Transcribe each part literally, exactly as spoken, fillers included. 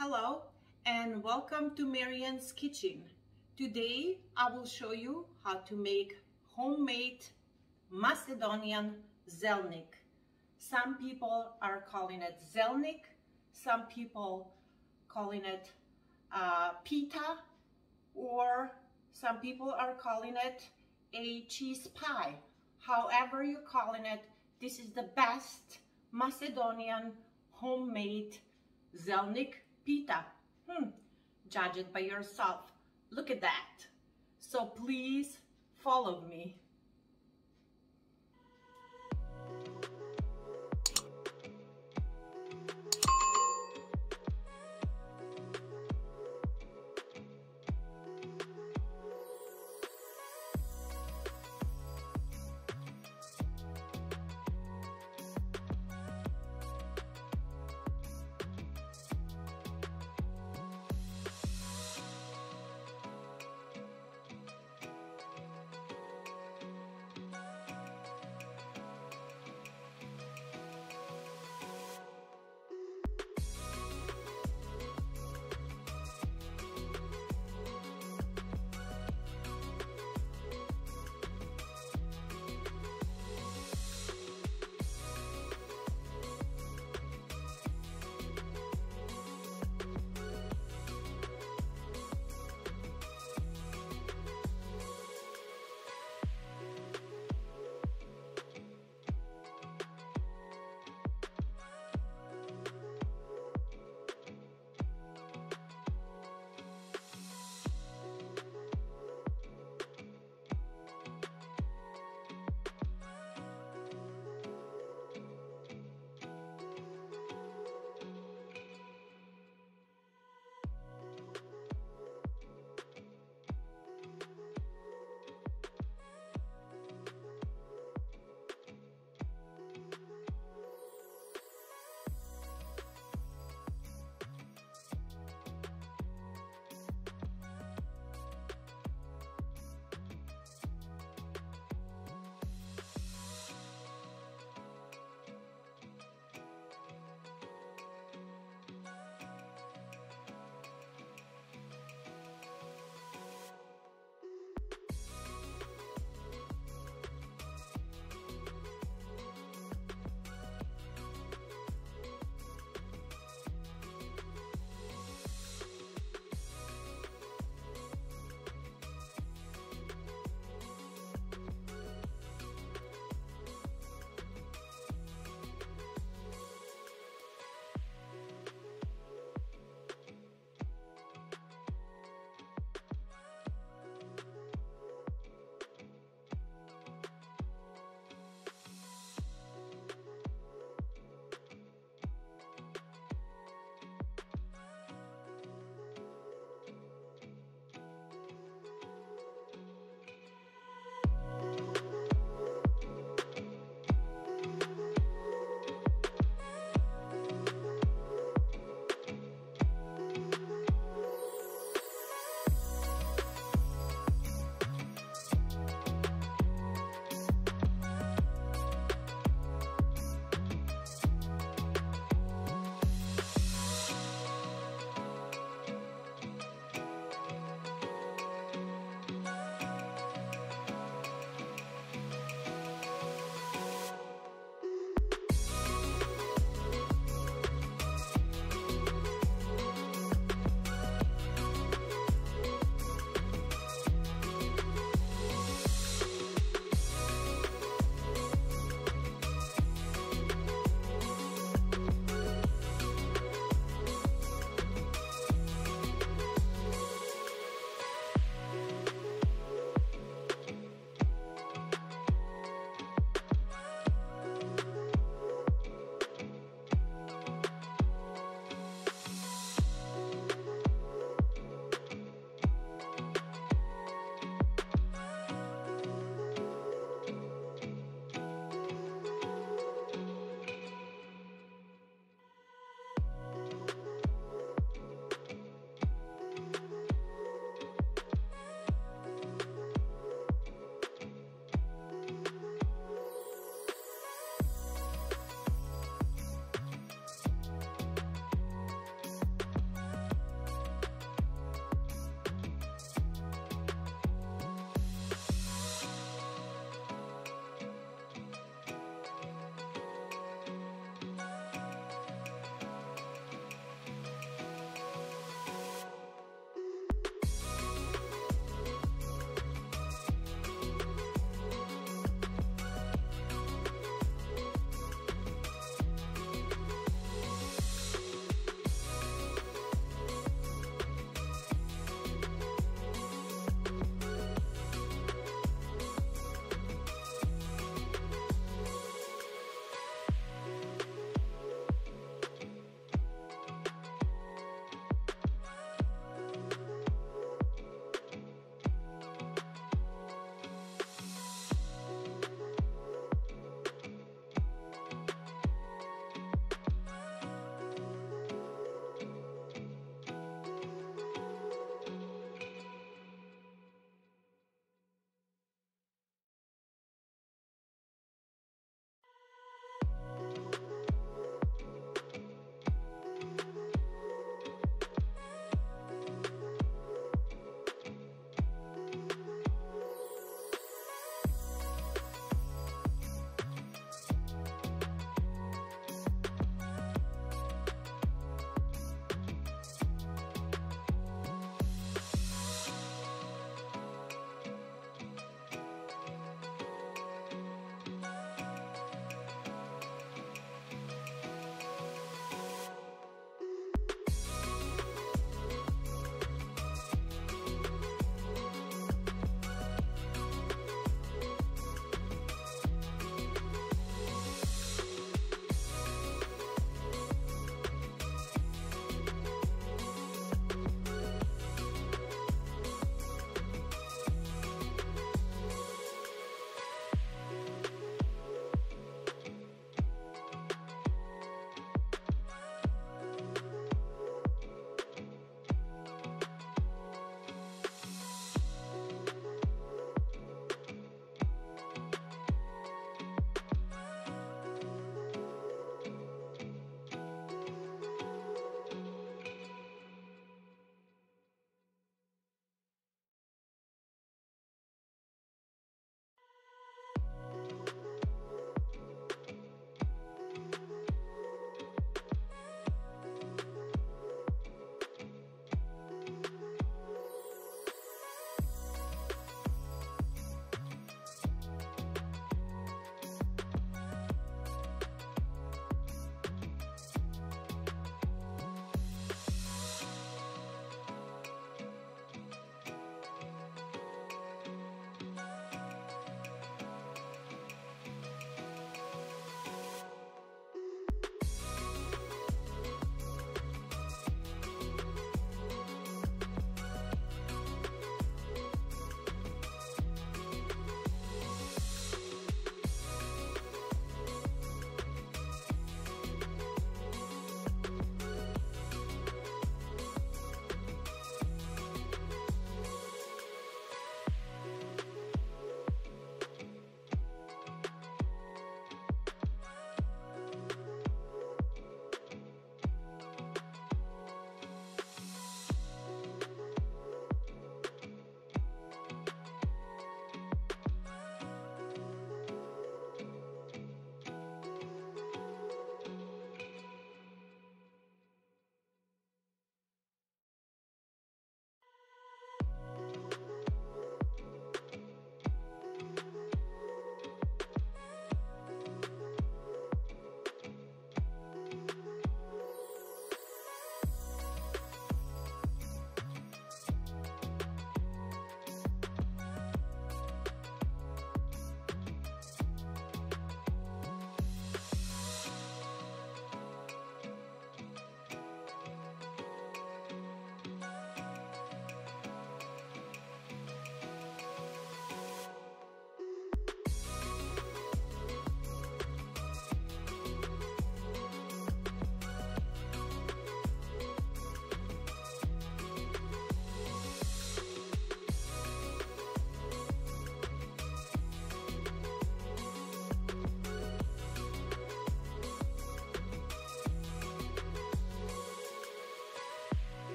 Hello and welcome to Marian's Kitchen. Today I will show you how to make homemade Macedonian zelnik. Some people are calling it zelnik, some people calling it uh, pita, or some people are calling it a cheese pie. However you're calling it, this is the best Macedonian homemade zelnik pita. Hmm. Judge it by yourself. Look at that. So please follow me.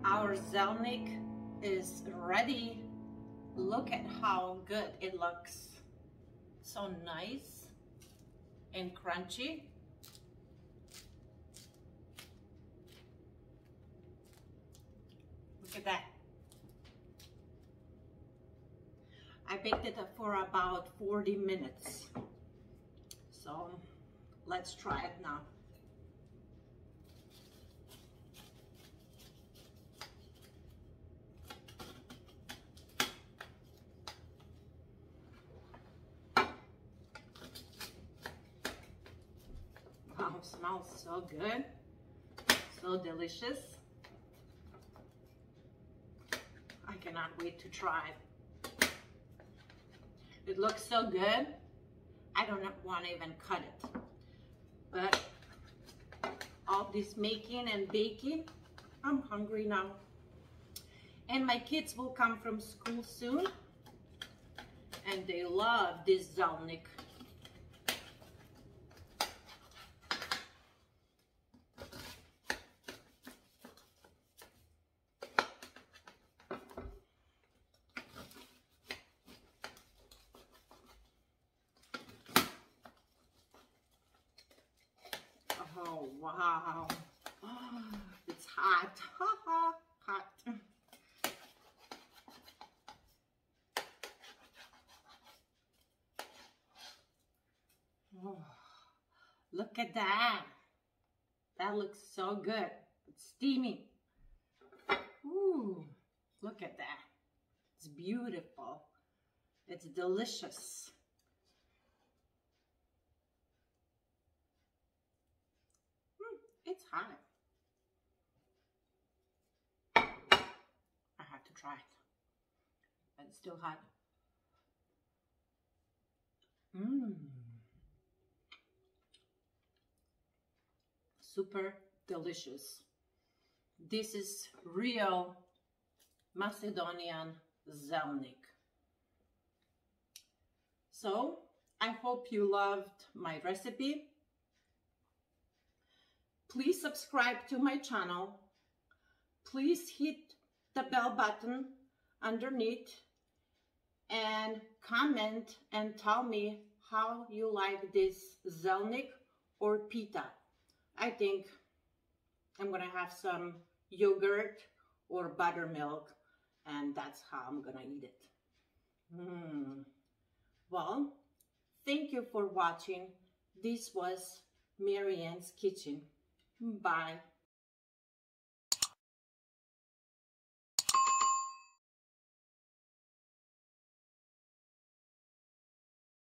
Our zelnik is ready. Look at how good it looks. So nice and crunchy. Look at that. I baked it for about forty minutes. So let's try it now. Wow, it smells so good, so delicious. I cannot wait to try it. It looks so good, I don't want to even cut it. But all this making and baking, I'm hungry now. And my kids will come from school soon, and they love this zelnik. Oh, wow. Oh, it's hot. Ha ha, hot. Oh, look at that. That looks so good. It's steamy. Ooh, look at that. It's beautiful. It's delicious. It's hot. I have to try it. But it's still hot. Mmm. Super delicious. This is real Macedonian zelnik. So I hope you loved my recipe. Please subscribe to my channel. Please hit the bell button underneath and comment and tell me how you like this zelnik or pita. I think I'm gonna have some yogurt or buttermilk, and that's how I'm gonna eat it. Mm. Well, thank you for watching. This was Marianne's Kitchen. Bye.